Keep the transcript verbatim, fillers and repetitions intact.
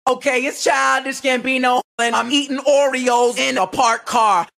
Okay, it's Childish Gambino, and I'm eating Oreos in a parked car.